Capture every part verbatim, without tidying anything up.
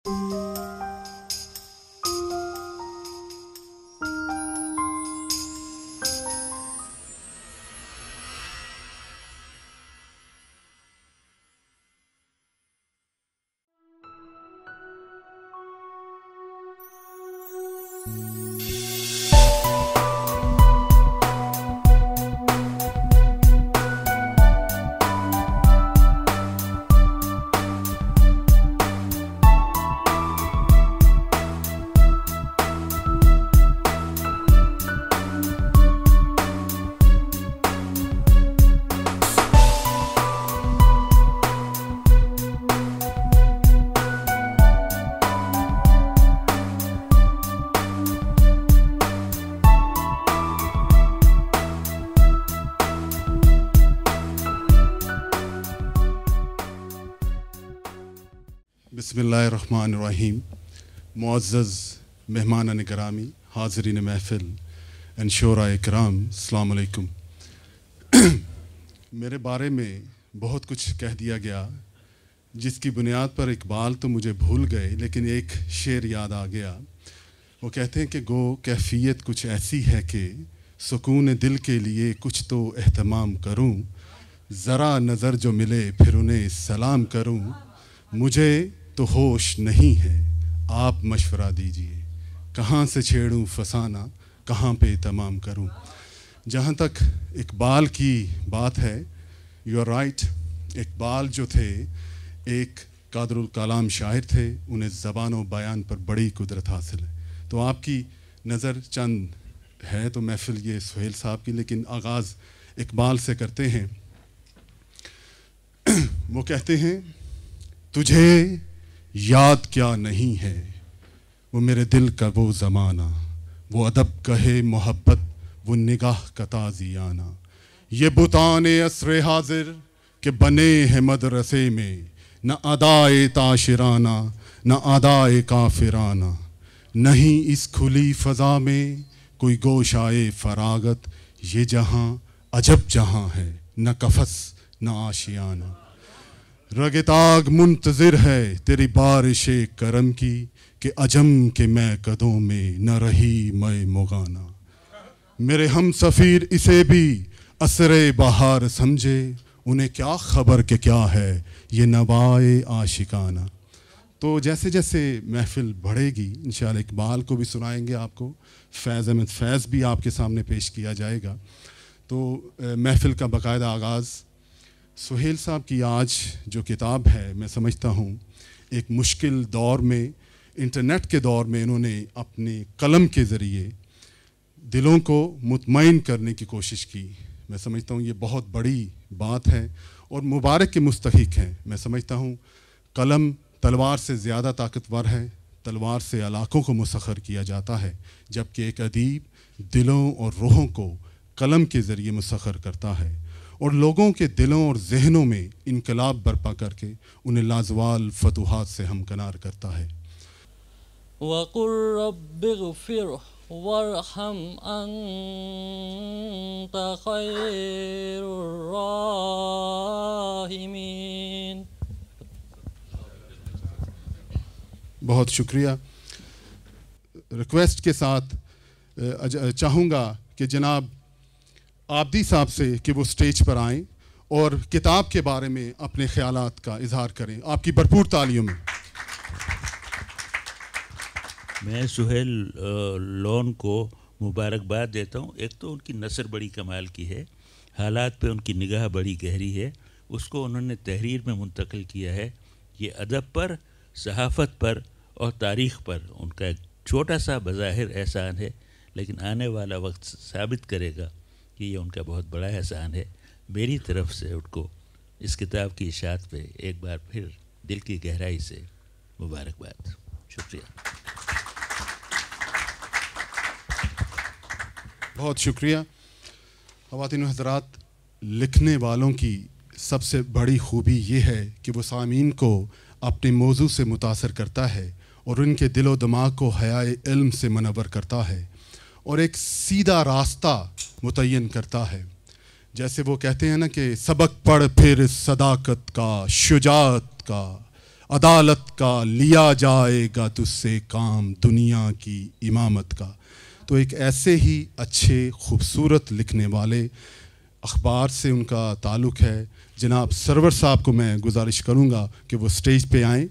बिस्मिल्लाहिर्रहमानिर्रहीम। मुअज़्ज़ज़ मेहमान निगरामी, हाज़रीन महफ़िल एंड शोरा इकराम, अस्सलाम अलैकुम। मेरे बारे में बहुत कुछ कह दिया गया, जिसकी बुनियाद पर इकबाल तो मुझे भूल गए, लेकिन एक शेर याद आ गया। वो कहते हैं कि गो कैफ़ियत कुछ ऐसी है कि सुकून दिल के लिए कुछ तो एहतमाम करूं, ज़रा नज़र जो मिले फिर उन्हें सलाम करूं, मुझे तो होश नहीं है, आप मशवरा दीजिए, कहाँ से छेड़ूं फसाना, कहाँ पे तमाम करूं। जहाँ तक इकबाल की बात है, यू आर राइट, इकबाल जो थे एक कादरुल कलाम शायर थे, उन्हें ज़बान व बयान पर बड़ी कुदरत हासिल है। तो आपकी नज़र चंद है तो महफिल ये सुहेल साहब की, लेकिन आगाज़ इकबाल से करते हैं। वो कहते हैं, तुझे याद क्या नहीं है वो मेरे दिल का वो ज़माना, वो अदब कहे मोहब्बत, वो निगाह का ताज़ियाना, ये बुताने असरे हाजिर के बने हैं मदरसे में, न अदाए ताशिराना न अदाए काफिराना, नहीं इस खुली फ़ज़ा में कोई गोशाए फरागत, ये जहाँ अजब जहाँ है, न कफस न आशियाना, रगताग मुंतज़िर है तेरी बारिशे करम की, कि अजम के मैं कदों में न रही मैं मुगाना, मेरे हम सफ़ीर इसे भी असरे बहार समझे, उन्हें क्या खबर के क्या है ये नवाए आशिकाना। तो जैसे जैसे महफिल बढ़ेगी इंशाअल्लाह इकबाल को भी सुनाएंगे आपको, फैज़ अहमद फैज़ भी आपके सामने पेश किया जाएगा। तो महफिल का बाकायदा आगाज़ सुहेल साहब की आज जो किताब है, मैं समझता हूँ एक मुश्किल दौर में, इंटरनेट के दौर में इन्होंने अपनी कलम के ज़रिए दिलों को मुतमईन करने की कोशिश की। मैं समझता हूँ ये बहुत बड़ी बात है और मुबारक के मुस्तहिक हैं। मैं समझता हूँ कलम तलवार से ज़्यादा ताकतवर है, तलवार से इलाक़ों को मुसख्खर किया जाता है, जबकि एक अदीब दिलों और रूहों को कलम के ज़रिए मुसख्खर करता है और लोगों के दिलों और जहनों में इनकलाब बर्पा करके उन्हें लाजवाल फतूहात से हमकनार करता है। वक़ुल रब्बिग़फ़िर वरहम अंत ख़ैरुर राहिमीन। बहुत शुक्रिया। रिक्वेस्ट के साथ चाहूँगा कि जनाब आबदी साहब से कि वो स्टेज पर आएं और किताब के बारे में अपने ख्यालात का इजहार करें। आपकी भरपूर तालियों में मैं सुहेल लोन को मुबारकबाद देता हूँ। एक तो उनकी नसर बड़ी कमाल की है, हालात पे उनकी निगाह बड़ी गहरी है, उसको उन्होंने तहरीर में मुंतकिल किया है। ये अदब पर, सहाफ़त पर और तारीख़ पर उनका एक छोटा सा बज़ाहिर एहसान है, लेकिन आने वाला वक्त साबित करेगा कि ये उनका बहुत बड़ा एहसान है। मेरी तरफ़ से उनको इस किताब की इशाअत पे एक बार फिर दिल की गहराई से मुबारकबाद। शुक्रिया। बहुत शुक्रिया। ख़वातीन हज़रात, लिखने वालों की सबसे बड़ी खूबी ये है कि वो सामीन को अपने मौजू से मुतासर करता है और उनके दिलो दिमाग को हयाए इल्म से मनवर करता है और एक सीधा रास्ता मुतय्यन करता है। जैसे वो कहते हैं ना कि सबक पढ़ फिर सदाकत का, शुजाअत का, अदालत का लिया जाएगा तुझसे काम दुनिया की इमामत का। तो एक ऐसे ही अच्छे खूबसूरत लिखने वाले अखबार से उनका ताल्लुक़ है। जनाब सरवर साहब को मैं गुजारिश करूंगा कि वो स्टेज पे आएँ।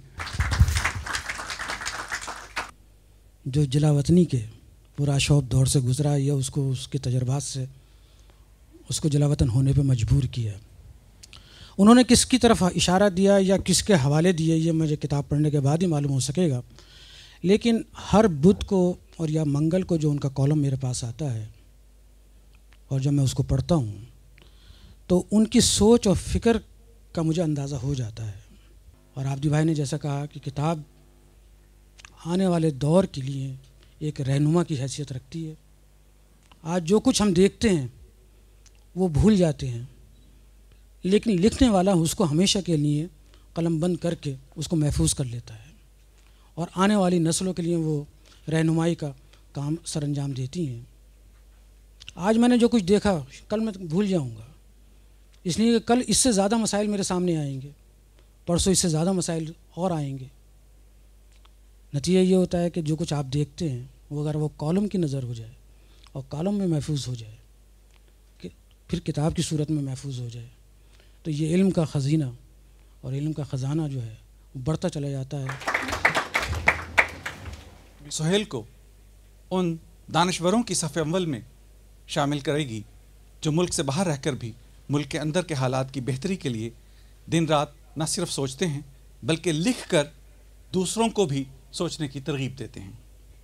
जो जिला वतनी के पूरा शौब दौर से गुजरा या उसको उसके तजर्बात से उसको जिला वतन होने पे मजबूर किया। उन्होंने किसकी तरफ इशारा दिया या किसके हवाले दिए ये मुझे किताब पढ़ने के बाद ही मालूम हो सकेगा, लेकिन हर बुध को और या मंगल को जो उनका कॉलम मेरे पास आता है और जब मैं उसको पढ़ता हूँ तो उनकी सोच और फ़िक्र का मुझे अंदाज़ा हो जाता है। और आबदी भाई ने जैसा कहा कि किताब आने वाले दौर के लिए एक रहनुमा की हैसियत रखती है। आज जो कुछ हम देखते हैं वो भूल जाते हैं, लेकिन लिखने वाला उसको हमेशा के लिए कलम बंद करके उसको महफूज कर लेता है और आने वाली नस्लों के लिए वो रहनुमाई का काम सरअंजाम देती हैं। आज मैंने जो कुछ देखा कल मैं भूल जाऊंगा, इसलिए कि कल इससे ज़्यादा मसाइल मेरे सामने आएंगे, परसों इससे ज़्यादा मसाइल और आएंगे। नतीजा ये होता है कि जो कुछ आप देखते हैं वो अगर वो कॉलम की नज़र हो जाए और कॉलम में महफूज हो जाए कि फिर किताब की सूरत में महफूज हो जाए तो ये इल्म का ख़ज़ीना और इल्म का ख़जाना जो है वो बढ़ता चला जाता है। सुहेल को उन दानश्वरों की सफ़ अव्वल में शामिल करेगी जो मुल्क से बाहर रहकर भी मुल्क के अंदर के हालात की बेहतरी के लिए दिन रात न सिर्फ सोचते हैं बल्कि लिख कर दूसरों को भी सोचने की तरगीब देते हैं।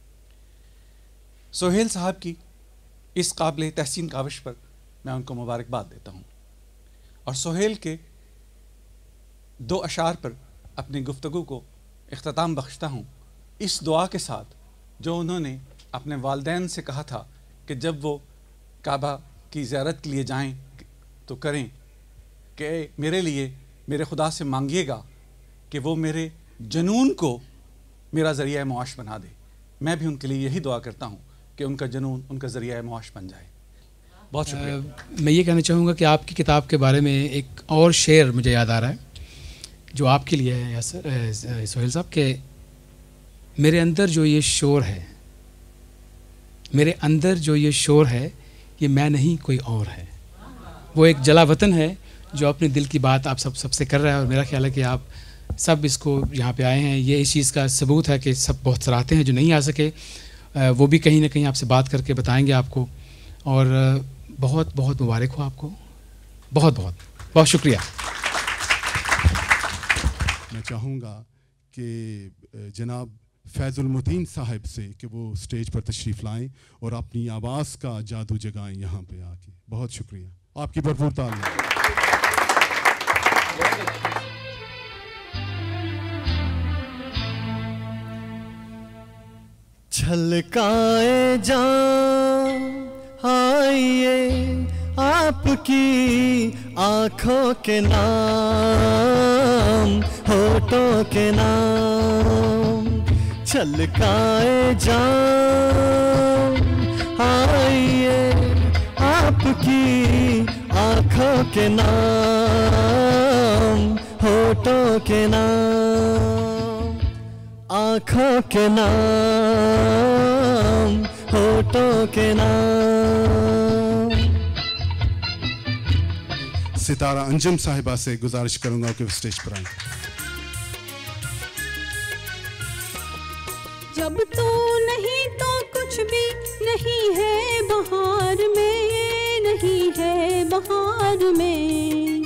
सुहेल साहब की इस काबिल तहसीन काविश पर मैं उनको मुबारकबाद देता हूँ और सुहेल के दो अशार पर अपनी गुफ्तगू को इख्तिताम बख्शता हूँ इस दुआ के साथ जो उन्होंने अपने वालिदैन से कहा था कि जब वो काबा की ज़ियारत के लिए जाएं तो करें कि मेरे लिए मेरे खुदा से मांगिएगा कि वो मेरे जनून को मेरा ज़रिया मुआश बना दे। मैं भी उनके लिए यही दुआ करता हूँ कि उनका जनून उनका ज़रिया मुआश बन जाए। बहुत शुक्रिया। uh, मैं ये कहना चाहूँगा कि आपकी किताब के बारे में एक और शेर मुझे याद आ रहा है जो आपके लिए है यासर सुहेल साहब के मेरे अंदर जो ये शोर है मेरे अंदर जो ये शोर है ये मैं नहीं कोई और है। वो एक जला वतन है जो अपने दिल की बात आप सब सबसे कर रहा है और मेरा ख्याल है कि आप सब इसको यहाँ पे आए हैं। ये इस चीज़ का सबूत है कि सब बहुत सराहते हैं। जो नहीं आ सके वो भी कहीं ना कहीं आपसे बात करके बताएंगे आपको। और बहुत बहुत मुबारक हो आपको। बहुत बहुत बहुत शुक्रिया। मैं चाहूँगा कि जनाब फैज़ुल मुतीन साहब से कि वो स्टेज पर तशरीफ़ लाएं और अपनी आवाज़ का जादू जगाएं यहाँ पे आके। बहुत शुक्रिया। आपकी भरपूर तालियां। छलकाए जान आइए आपकी आँखों के नाम होठों के नाम छलकाए जान आइए आपकी आँखों के नाम होठों के नाम आँखों के नाम होठों के नाम। सितारा अंजुम साहिबा से गुजारिश करूंगा कि वो स्टेज पर आएं। जब तू नहीं तो कुछ भी नहीं है बहार में नहीं है बहार में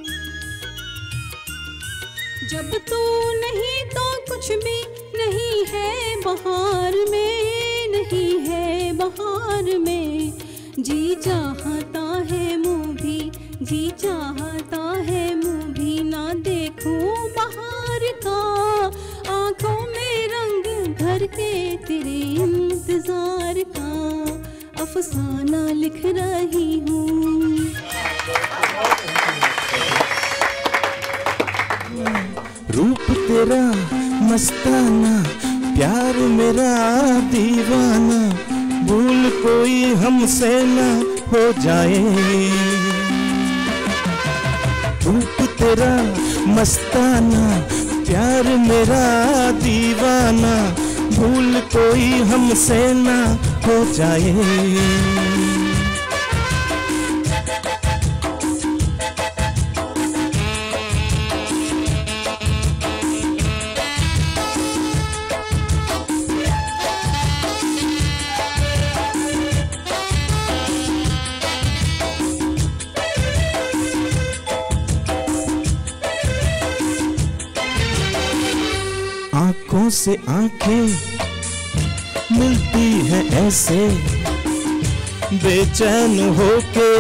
जब तू नहीं तो कुछ भी नहीं है बहार में नहीं है बहार में जी चाहता है मुँह भी जी चाहता है मुँह भी ना देखूं बहार का आँखों में रंग भर के तेरे इंतजार का अफसाना लिख रही हूँ। रूप तेरा मस्ताना प्यार मेरा दीवाना भूल कोई हमसे न हो जाए। रूप तेरा मस्ताना प्यार मेरा दीवाना, भूल कोई हमसे ना हो जाए। आंखों से आंखें मिलती है ऐसे, बेचैन होके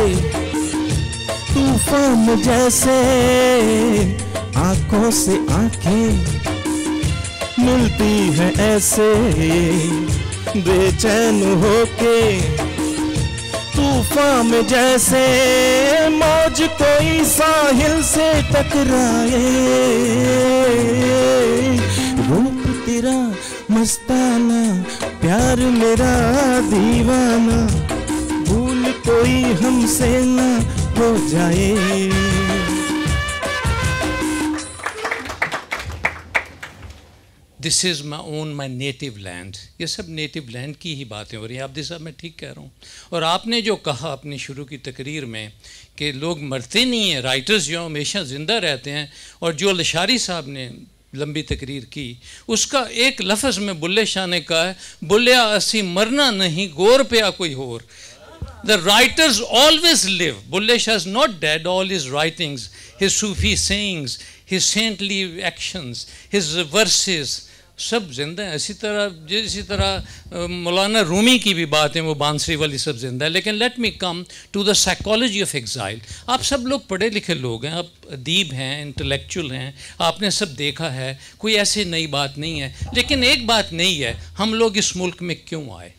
तूफान जैसे। आंखों से आंखें मिलती है ऐसे, बेचैन होके तूफान जैसे। मौज कोई साहिल से टकराए, रूप तेरा मस्ताना, प्यार मेरा दीवाना, भूल कोई हमसे ना हो जाए। This is my own my native land. ये सब नेटिव लैंड की ही बातें हो रही हैं। आप दिस साहब मैं ठीक कह रहा हूँ। और आपने जो कहा अपनी शुरू की तकरीर में कि लोग मरते नहीं हैं, राइटर्स जो हमेशा ज़िंदा रहते हैं, और जो लशारी साहब ने लंबी तकरीर की, उसका एक लफ्ज़ में बुल्ले शाह ने कहा है, बुल्लिया असी मरना नहीं गोर पिया कोई होर। The writers always live. Bulle Shah is not dead. All his writings, his Sufi sayings, his saintly actions, his verses, सब जिंदा है। इसी तरह इसी तरह मौलाना रूमी की भी बात है, वो बांसुरी वाली सब जिंदा है। लेकिन let me come to the psychology of exile. आप सब लोग पढ़े लिखे लोग हैं, आप अदीब हैं, इंटेलेक्चुअल हैं, आपने सब देखा है, कोई ऐसी नई बात नहीं है। लेकिन एक बात नहीं है, हम लोग इस मुल्क में क्यों आए?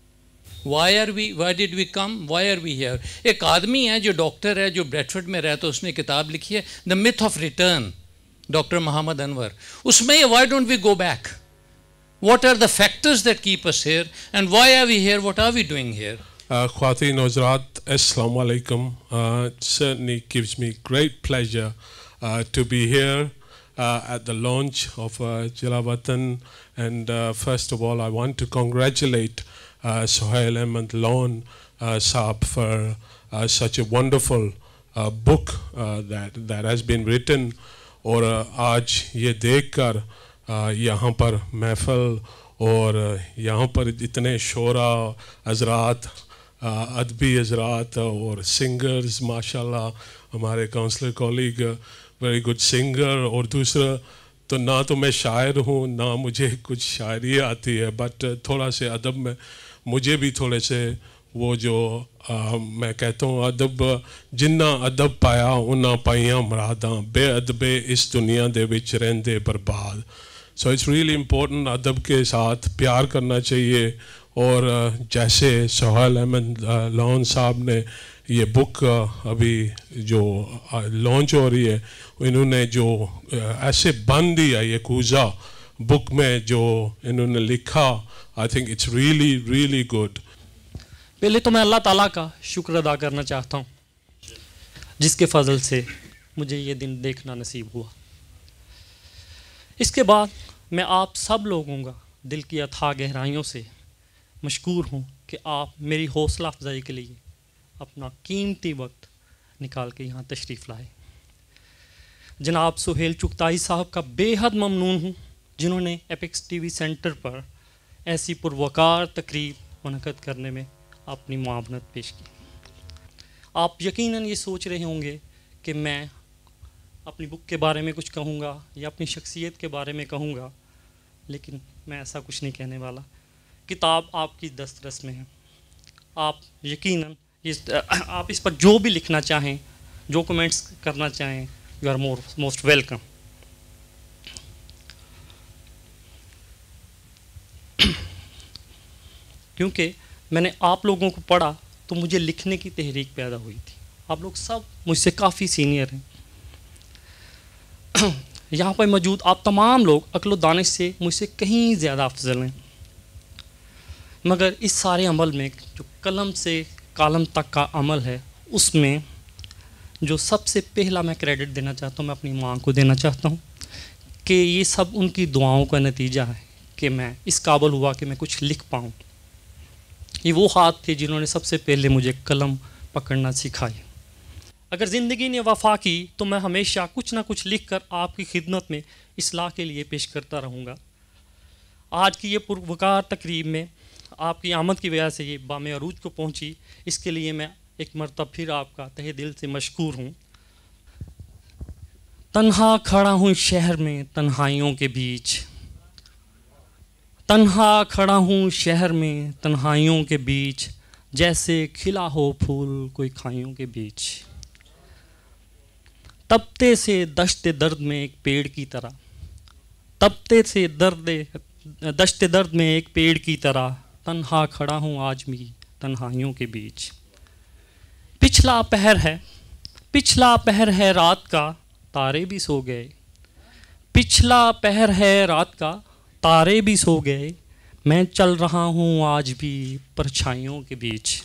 Why are we why did we come why are we here? एक आदमी है जो डॉक्टर है, जो ब्रेडफोर्ड में रहता है, उसने किताब लिखी है the myth of return, doctor Mohammad Anwar. उसमें ये why don't we go back, what are the factors that keep us here, and why are we here, what are we doing here? Khwateen Hazrat, Assalamu alaikum. Uh, it certainly gives me great pleasure uh, to be here uh, at the launch of uh, Jilawatan, and uh, first of all I want to congratulate uh, Sohail Ahmed Lon uh, Saab for uh, such a wonderful uh, book uh, that that has been written. और आज ये देखकर यहाँ पर महफ़िल और यहाँ पर इतने शोरा हज़रात, अदबी हज़रात और सिंगर्स, माशाल्लाह हमारे counsellor colleague very good singer. और दूसरा तो ना तो मैं शायर हूँ ना मुझे कुछ शायरी आती है, बट थोड़ा से अदब में मुझे भी थोड़े से वो जो आ, मैं कहता हूँ अदब, जिन्ना अदब पाया उन्ना पाइया मरादा, बेअदबे इस दुनिया दे विच रहंदे बर्बाद। सो इट्स रियली इम्पोर्टेंट, अदब के साथ प्यार करना चाहिए। और जैसे सोहेल अहमद लॉन साहब ने ये बुक अभी जो लॉन्च हो रही है, इन्होंने जो ऐसे बन दिया ये कूजा बुक में जो इन्होंने लिखा, I think it's really really good. पहले तो मैं अल्लाह ताला का शुक्र अदा करना चाहता हूँ जिसके फजल से मुझे ये दिन देखना नसीब हुआ। इसके बाद मैं आप सब लोगों का दिल की अथाह गहराइयों से मशकूर हूँ कि आप मेरी हौसला अफजाई के लिए अपना कीमती वक्त निकाल के यहाँ तशरीफ़ लाए। जनाब सुहेल चुगताई साहब का बेहद ममनून हूँ जिन्होंने एपिक्स टीवी सेंटर पर ऐसी पुरवकार तकरीब मुनक़द करने में अपनी मुआवनत पेश की। आप यकीनन ये सोच रहे होंगे कि मैं अपनी बुक के बारे में कुछ कहूँगा या अपनी शख्सियत के बारे में कहूँगा, लेकिन मैं ऐसा कुछ नहीं कहने वाला। किताब आपकी दस्तरस में है, आप यकीनन इस आप इस पर जो भी लिखना चाहें, जो कमेंट्स करना चाहें, you are more most welcome. क्योंकि मैंने आप लोगों को पढ़ा तो मुझे लिखने की तहरीक पैदा हुई थी। आप लोग सब मुझसे काफ़ी सीनियर हैं। यहाँ पर मौजूद आप तमाम लोग अक्ल दानिश से मुझसे कहीं ज़्यादा अफजल हैं, मगर इस सारे अमल में जो कलम से कालम तक का अमल है, उसमें जो सबसे पहला मैं क्रेडिट देना चाहता हूँ, मैं अपनी माँ को देना चाहता हूँ कि ये सब उनकी दुआओं का नतीजा है कि मैं इस काबिल हुआ कि मैं कुछ लिख पाऊँ। ये वो हाथ थे जिन्होंने सबसे पहले मुझे कलम पकड़ना सिखाई। अगर ज़िंदगी ने वफ़ा की तो मैं हमेशा कुछ ना कुछ लिख कर आपकी खिदमत में इस्लाह के लिए पेश करता रहूँगा। आज की ये पुरवकार तकरीब में आपकी आमद की वजह से ये बाम अरूज को पहुँची, इसके लिए मैं एक मरतब फिर आपका तहे दिल से मशकूर हूँ। तन्हा खड़ा हूँ शहर में तन्हाइयों के बीच, तन्हा खड़ा हूँ शहर में तन्हाइयों के बीच, जैसे खिला हो फूल कोई खाइयों के बीच। तपते से दश्त दर्द में एक पेड़ की तरह, तपते से दर्द दश्त दर्द में एक पेड़ की तरह, तन्हा खड़ा हूँ आज भी तन्हाइयों के बीच। पिछला पहर है, पिछला पहर है रात का, तारे भी सो गए। पिछला पहर है रात का, तारे भी सो गए। मैं चल रहा हूँ आज भी परछाइयों के बीच।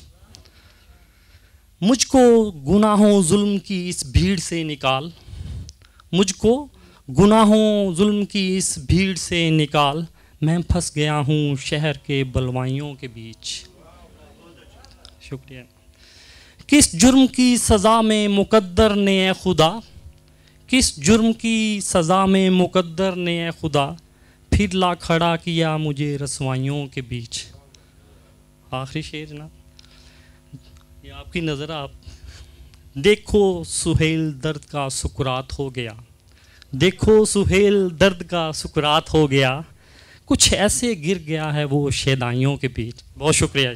मुझको गुनाहों जुल्म की इस भीड़ से निकाल, मुझको गुनाहों जुल्म की इस भीड़ से निकाल। मैं फंस गया हूँ शहर के बलवाइयों के बीच। शुक्रिया। किस जुर्म की सज़ा में मुकद्दर ने ए खुदा, किस जुर्म की सज़ा में मुकद्दर ने ए खुदा, फिर ला खड़ा किया मुझे रसवाइयों के बीच। आखिरी शेर ना, ये आपकी नज़र आप देखो सुहेल दर्द का सुकरात हो गया, देखो सुहेल दर्द का सुकरात हो गया, कुछ ऐसे गिर गया है वो शैदाइयों के बीच। बहुत शुक्रिया।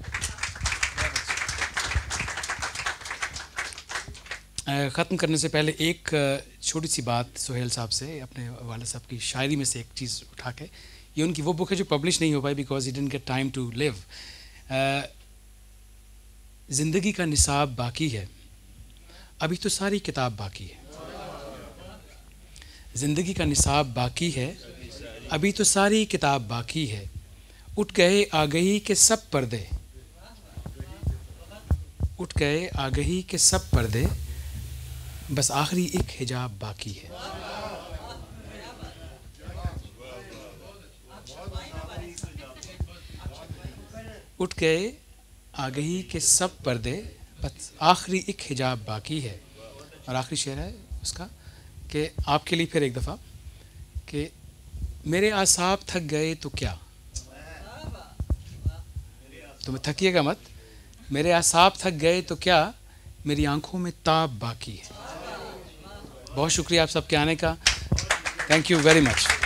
ख़त्म करने से पहले एक छोटी सी बात सुहेल साहब से, अपने वाले साहब की शायरी में से एक चीज़ उठा के। ये उनकी वो बुक है जो पब्लिश नहीं हो पाई because he didn't get time to live. ज़िंदगी का निसाब बाकी है, अभी तो सारी किताब बाकी है। ज़िंदगी का निसाब बाकी है, अभी तो सारी किताब बाकी है। उठ गए आगही के सब पर्दे, उठ गए आगही के सब पर्दे, बस आखिरी एक हिजाब बाकी है। उठ गए आगही के सब पर्दे, बस आखिरी एक हिजाब बाकी है। और आखिरी शेर है उसका कि आपके लिए फिर एक दफ़ा कि मेरे आसाब थक गए तो क्या, तुम्हें थकिएगा मत, मेरे आसाब थक गए तो क्या, मेरी आंखों में ताब बाकी है। बहुत शुक्रिया आप सबके आने का। Thank you very much.